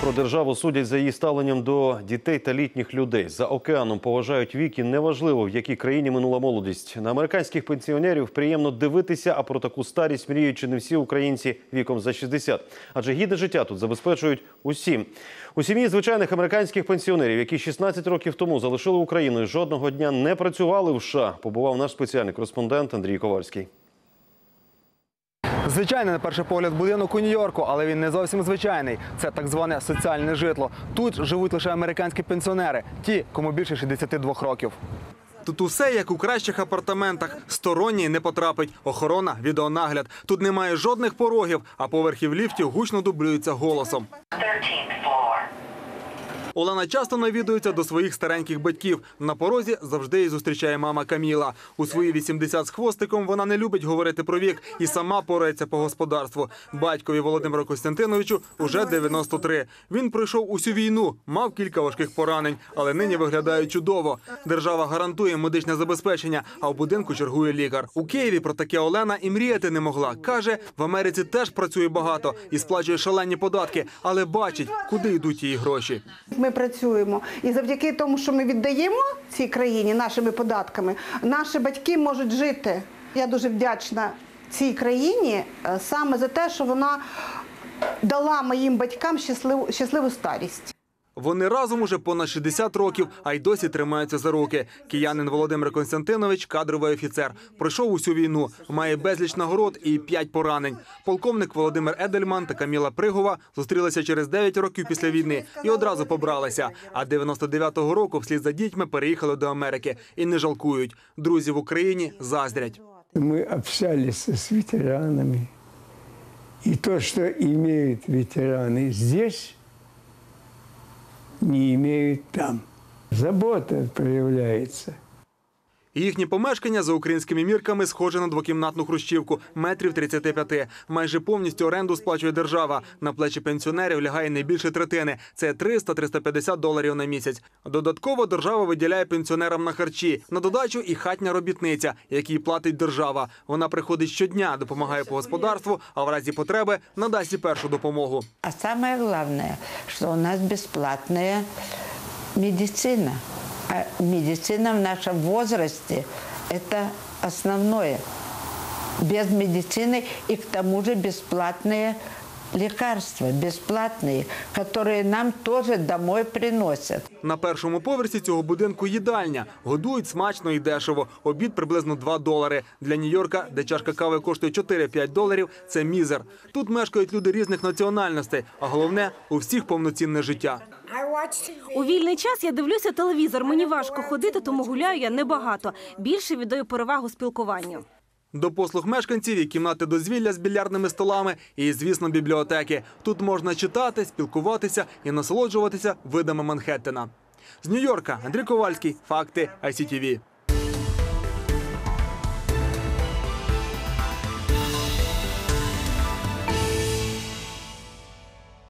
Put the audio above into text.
Американську державу судять за її ставленням до дітей та літніх людей. За океаном поважають вік і неважливо, в якій країні минула молодість. На американських пенсіонерів приємно дивитися, а про таку старість мріють чи не всі українці віком за 60. Адже гідне життя тут забезпечують усім. У сім'ї звичайних американських пенсіонерів, які 16 років тому залишили Україну і жодного дня не працювали в США, побував наш спеціальний кореспондент Андрій Ковальський. Звичайний, на перший погляд, будинок у Нью-Йорку, але він не зовсім звичайний. Це так зване соціальне житло. Тут живуть лише американські пенсіонери, ті, кому більше 62 років. Тут усе, як у кращих апартаментах. Сторонній не потрапить. Охорона, відеонагляд. Тут немає жодних порогів, а поверхи в ліфті гучно дублюються голосом. Олена часто навідується до своїх стареньких батьків. На порозі завжди її зустрічає мама Каміла. У свої 80 з хвостиком вона не любить говорити про вік і сама порається по господарству. Батькові Володимиру Костянтиновичу уже 93. Він пройшов усю війну, мав кілька важких поранень, але нині виглядає чудово. Держава гарантує медичне забезпечення, а в будинку чергує лікар. У Києві про таке Олена і мріяти не могла. Каже, в Америці теж працює багато і сплачує шалені податки, але бачить, куди йдуть її гроші. Ми працюємо. І завдяки тому, що ми віддаємо цій країні нашими податками, наші батьки можуть жити. Я дуже вдячна цій країні саме за те, що вона дала моїм батькам щасливу старість. Вони разом уже понад 60 років, а й досі тримаються за руки. Киянин Володимир Костянтинович – кадровий офіцер. Пройшов усю війну, має безліч нагород і 5 поранень. Полковник Володимир Едельман та Каміла Пригова зустрілися через 9 років після війни і одразу побралися. А 99-го року вслід за дітьми переїхали до Америки. І не жалкують. Друзі в Україні заздрять. Ми общалися з ветеранами. І те, що мають ветерани здесь, не имеют там. Забота проявляється. Їхні помешкання за українськими мірками схоже на двокімнатну хрущівку, метрів 35. Майже повністю оренду сплачує держава. На плечі пенсіонерів лягає не більше третини. Це $300-350 на місяць. Додатково держава виділяє пенсіонерам на харчі. На додачу і хатня робітниця, якій платить держава. Вона приходить щодня, допомагає по господарству, а в разі потреби надасть і першу допомогу. А саме головне, що у нас безплатна медицина. А медицина в нашем возрасте – это основное. Без медицины и к тому же бесплатные лекарства, бесплатные, которые нам тоже домой приносят. На першому поверсі цього будинку їдальня. Годують смачно і дешево. Обід приблизно $2. Для Нью-Йорка, де чашка кави коштує $4-5, це мізер. Тут мешкають люди різних національностей, а головне – у всіх повноцінне життя. У вільний час я дивлюся телевізор. Мені важко ходити, тому гуляю я небагато. Більше віддаю перевагу спілкуванню. До послуг мешканців є кімнати дозвілля з більярдними столами і, звісно, бібліотеки. Тут можна читати, спілкуватися і насолоджуватися видами Манхеттена. З Нью-Йорка Андрій Ковальський, Факти, ICTV.